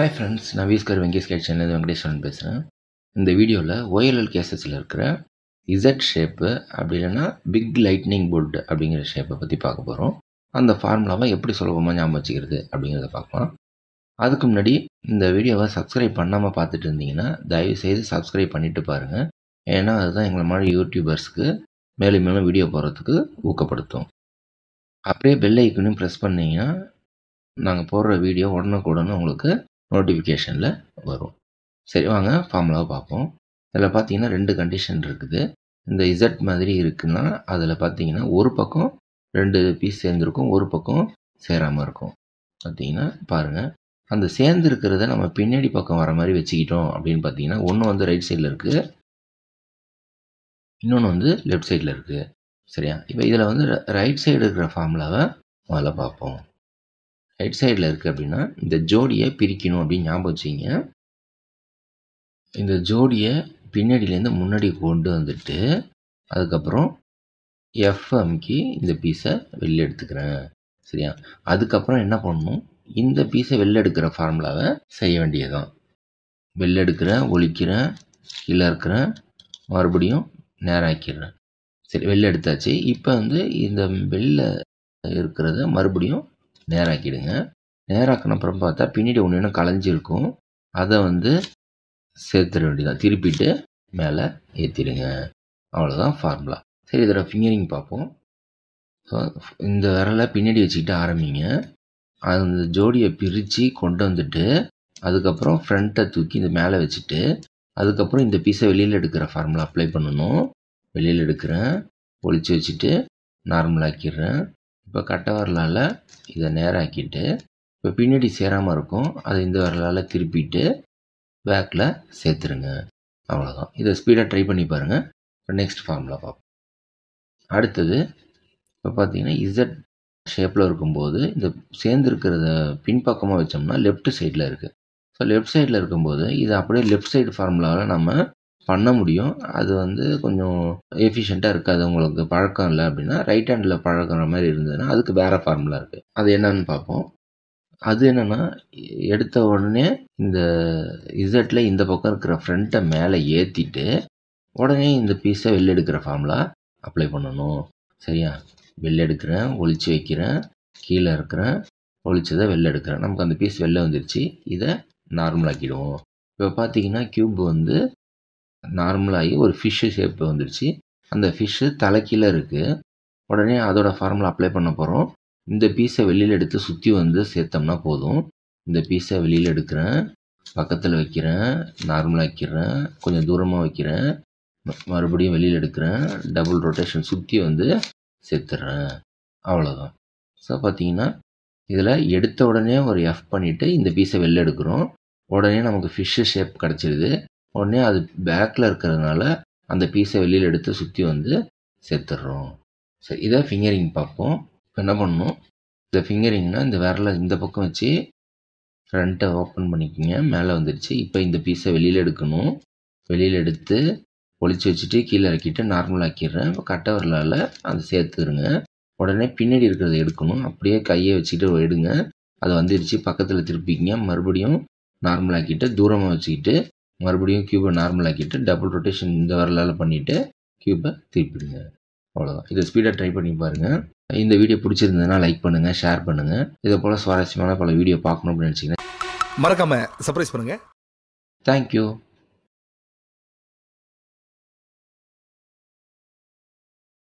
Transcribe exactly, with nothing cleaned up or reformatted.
Hi friends, நான் வீஸ்கர் வெங்கேஷ் கேட் சேனல் வெங்கடேஸ்வரன் பேசுகிறேன். இந்த வீடியோவில் ஓஎல்எல் கேசஸில் இருக்கிற இசட் ஷேப்பு அப்படி இல்லைன்னா பிக் லைட்னிங் போல்ட் அப்படிங்கிற ஷேப்பை பற்றி பார்க்க போகிறோம். அந்த ஃபார்முலாவை எப்படி சுலபமாக ஞாபகம் வச்சுக்கிறது அப்படிங்கிறத பார்க்கலாம். அதுக்கு முன்னாடி இந்த வீடியோவை சப்ஸ்கிரைப் பண்ணாமல் பார்த்துட்டு இருந்தீங்கன்னா தயவுசெய்து சப்ஸ்கிரைப் பண்ணிவிட்டு பாருங்கள். ஏன்னா அதுதான் எங்களை மாதிரி யூடியூபர்ஸ்க்கு மேலும் மேலும் வீடியோ போடுறதுக்கு ஊக்கப்படுத்தும். அப்படியே பெல் ஐக்கனையும் ப்ரெஸ் பண்ணிங்கன்னா நாங்கள் போடுற வீடியோ உடனுக்குடனே உங்களுக்கு நோட்டிஃபிகேஷனில் வரும். சரி, வாங்க ஃபார்முலாவை பார்ப்போம். இதில் பார்த்தீங்கன்னா ரெண்டு கண்டிஷன் இருக்குது. இந்த இசட் மாதிரி இருக்குன்னா அதில் பார்த்தீங்கன்னா ஒரு பக்கம் ரெண்டு பீஸ் சேர்ந்துருக்கும், ஒரு பக்கம் சேராமல் இருக்கும். பார்த்தீங்கன்னா பாருங்கள், அந்த சேர்ந்து இருக்கிறத நம்ம பின்னாடி பக்கம் வர மாதிரி வச்சுக்கிட்டோம் அப்படின்னு பார்த்தீங்கன்னா ஒன்று வந்து ரைட் சைடில் இருக்குது, இன்னொன்று வந்து லெஃப்ட் சைடில் இருக்குது. சரியா? இப்போ இதில் வந்து ரைட் சைடு இருக்கிற ஃபார்முலாவை முதல்ல பார்ப்போம். ரைட் சைடில் இருக்குது அப்படின்னா இந்த ஜோடியை பிரிக்கணும் அப்படின்னு ஞாபகம் வச்சிங்க. இந்த ஜோடியை பின்னாடியிலேருந்து முன்னாடி கொண்டு வந்துட்டு அதுக்கப்புறம் எஃப்எம்க்கு இந்த பீஸை வெளில எடுத்துக்கிறேன். சரியா? அதுக்கப்புறம் என்ன பண்ணணும், இந்த பீஸை வெளில எடுக்கிற ஃபார்முலாவை செய்ய வேண்டியதுதான். வெளில எடுக்கிறேன், ஒழிக்கிறேன், கீழே இருக்கிறேன், மறுபடியும் நேராக்கிடுறேன். சரி, வெளில எடுத்தாச்சு. இப்போ வந்து இந்த வெளில இருக்கிறத மறுபடியும் நேராக்கிடுங்க. நேராக்கின அப்புறம் பார்த்தா பின்னாடி ஒன்று இன்னும் கலைஞ்சிருக்கும், அதை வந்து சேர்த்துட வேண்டியதான். திருப்பிட்டு மேலே ஏற்றிடுங்க. அவ்வளோதான் ஃபார்முலா. சரி, இதோட ஃபிங்கரிங் பார்ப்போம். ஸோ இந்த விரலை பின்னாடி வச்சுக்கிட்டு ஆரம்பிங்க. அந்த ஜோடியை பிரித்து கொண்டு வந்துட்டு அதுக்கப்புறம் ஃப்ரண்ட்டை தூக்கி இந்த மேலே வச்சுட்டு அதுக்கப்புறம் இந்த பீஸை வெளியில் எடுக்கிற ஃபார்முலா அப்ளை பண்ணணும். வெளியில் எடுக்கிறேன், ஒழிச்சு வச்சுட்டு நார்மலாக்கிடுறேன். இப்போ கட்டை வரலால் இதை நேராக்கிட்டு இப்போ பின்னாடி சேராமல் இருக்கும், அதை இந்த வரலால் திருப்பிட்டு பேக்கில் சேர்த்துருங்க. அவ்வளோதான். இதை ஸ்பீடாக ட்ரை பண்ணி பாருங்கள். இப்போ நெக்ஸ்ட் ஃபார்முலா பார்ப்போம். அடுத்தது இப்போ பார்த்தீங்கன்னா இசட் ஷேப்பில் இருக்கும்போது இந்த சேர்ந்துருக்கிறத பின்பக்கமாக வச்சோம்னா லெஃப்ட் சைடில் இருக்குது. ஸோ லெஃப்ட் சைடில் இருக்கும்போது இதை அப்படியே லெஃப்ட் சைடு ஃபார்முலாவில் நம்ம பண்ண முடியும். அது வந்து கொஞ்சம் எஃபிஷியண்ட்டாக இருக்காது, உங்களுக்கு பழக்கம் இல்லை அப்படின்னா ரைட் ஹேண்டில் பழக்கிற மாதிரி இருந்ததுன்னா அதுக்கு வேறு ஃபார்முலா இருக்குது. அது என்னன்னு பார்ப்போம். அது என்னென்னா, எடுத்த உடனே இந்த இசட்டில் இந்த பக்கம் இருக்கிற ஃப்ரண்ட்டை மேலே ஏற்றிட்டு உடனே இந்த பீஸை வெளில எடுக்கிற ஃபார்முலா அப்ளை பண்ணணும். சரியா? வெளில எடுக்கிறேன், ஒழிச்சு வைக்கிறேன், கீழே இருக்கிறேன், ஒழிச்சதை வெளில எடுக்கிறேன். நமக்கு அந்த பீஸ் வெளில வந்துருச்சு. இதை நார்மலாக்கிடுவோம். இப்போ பார்த்தீங்கன்னா க்யூப் வந்து நார்மலாகி ஒரு ஃபிஷ்ஷு ஷேப் வந்துருச்சு. அந்த ஃபிஷ்ஷு தலைக்கீழே இருக்குது. உடனே அதோட ஃபார்முலா அப்ளை பண்ண போகிறோம். இந்த பீஸை வெளியில் எடுத்து சுற்றி வந்து சேர்த்தோம்னா போதும். இந்த பீஸை வெளியில் எடுக்கிறேன், பக்கத்தில் வைக்கிறேன், நார்மலாக்கிறேன், கொஞ்சம் தூரமாக வைக்கிறேன், மறுபடியும் வெளியில் எடுக்கிறேன், டபுள் ரொட்டேஷன் சுற்றி வந்து சேர்த்துட்றேன். அவ்வளோதான். ஸோ பார்த்தீங்கன்னா இதில் எடுத்த உடனே ஒரு எஃப் பண்ணிவிட்டு இந்த பீஸை வெளில எடுக்கிறோம். உடனே நமக்கு ஃபிஷ்ஷு ஷேப் கிடச்சிருது. உடனே அது பேக்கில் இருக்கிறதுனால அந்த பீஸை வெளியில் எடுத்து சுற்றி வந்து சேர்த்துட்றோம். சரி, இதை ஃபிங்கரிங் பார்ப்போம். இப்போ என்ன பண்ணணும், இந்த ஃபிங்கரிங்னால் இந்த விரலை இந்த பக்கம் வச்சு ஃப்ரண்ட்டை ஓப்பன் பண்ணிக்கோங்க. மேலே வந்துடுச்சு. இப்போ இந்த பீஸை வெளியில் எடுக்கணும். வெளியில் எடுத்து ஒழிச்சு வச்சுட்டு கீழே இறக்கிட்டு நார்மல் ஆக்கிடுறேன். இப்போ கட்டை விரலால் அதை சேர்த்துருங்க. உடனே பின்னாடி இருக்கிறத எடுக்கணும். அப்படியே கையை வச்சுக்கிட்டு எடுங்க. அது வந்துடுச்சு. பக்கத்தில் திருப்பிக்கிங்க. மறுபடியும் நார்மல் ஆக்கிட்டு தூரமாக வச்சுக்கிட்டு மறுபடியும் க்யூபை நார்மல் ஆக்கிட்டு டபுள் ரொட்டேஷன் இந்த வரலால் பண்ணிவிட்டு க்யூபை திருப்பிடுங்க. அவ்வளோதான். இதை ஸ்பீடாக ட்ரை பண்ணி பாருங்கள். இந்த வீடியோ பிடிச்சிருந்ததுன்னா லைக் பண்ணுங்கள், ஷேர் பண்ணுங்கள். இதை போல் சுவாரஸ்யமான பல வீடியோ பார்க்கணும் அப்படின்னு நினச்சிங்கன்னா மறக்காமல் சர்ப்ரைஸ் பண்ணுங்கள். தேங்க்யூ.